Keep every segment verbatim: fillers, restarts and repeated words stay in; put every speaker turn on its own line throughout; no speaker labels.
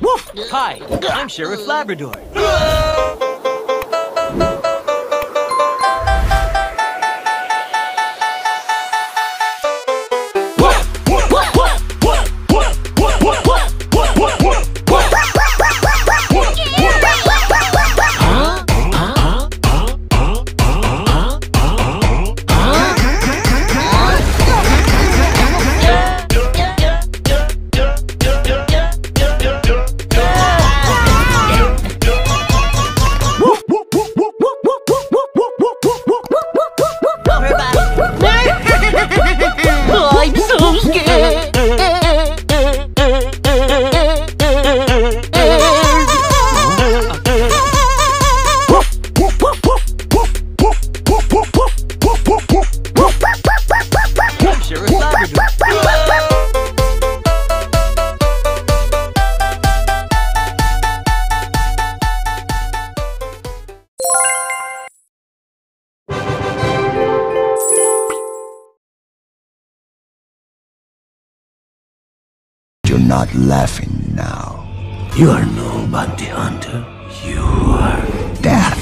Woof! Hi, I'm Sheriff Labrador.
I'm so scared.
Sheriff Labrador.
You're not laughing now.
You are no bounty hunter. You are
Death.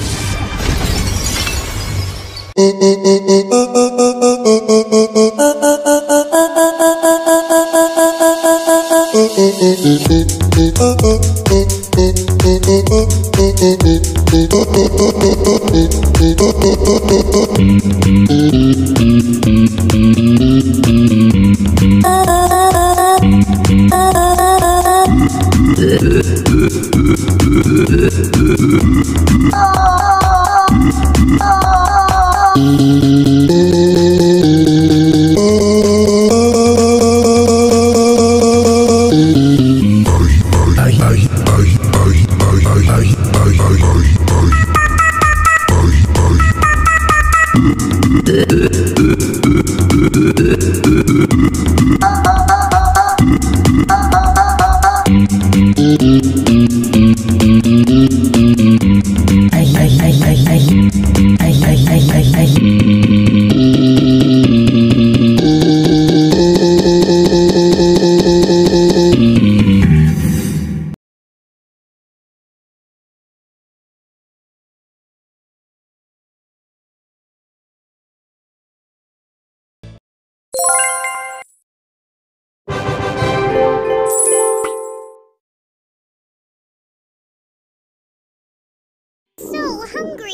So hungry.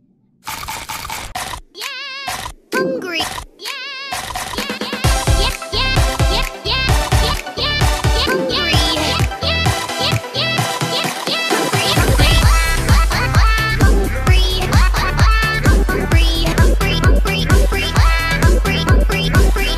Yeah, hungry. Yeah, yeah, yeah, yeah, yeah, yeah, yeah, yeah, yeah, hungry. Yeah, yeah, yeah, yeah, yeah, hungry, hungry, hungry, hungry, hungry, hungry, hungry, hungry, hungry, hungry.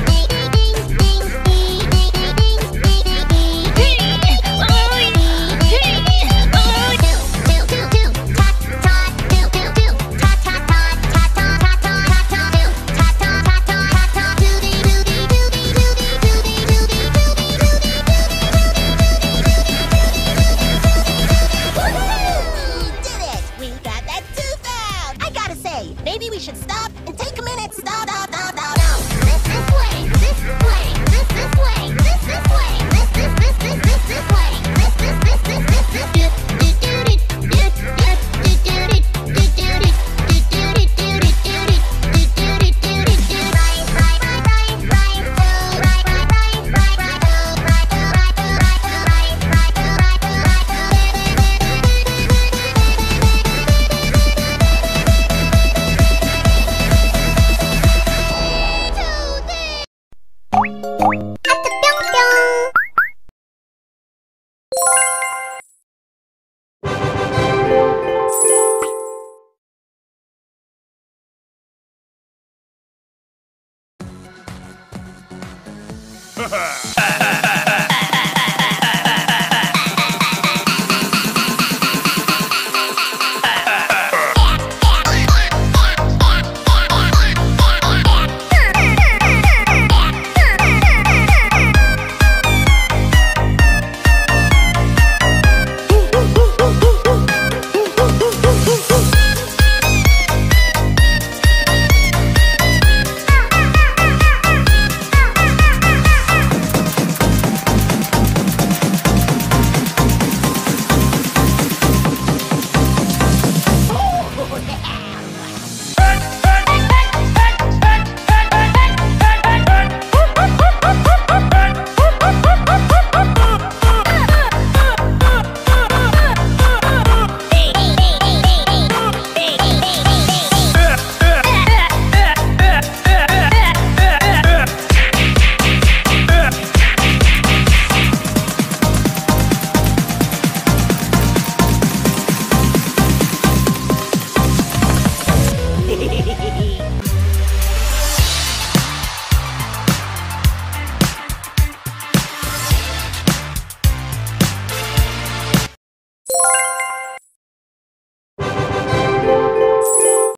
Maybe we should stop and take a minute. Stop, stop, stop, stop, stop. This, this way, this way, this, this way, this, this way, this, this, this, this, this, this way, this, this, this, this, this, this, this.
Ha ha!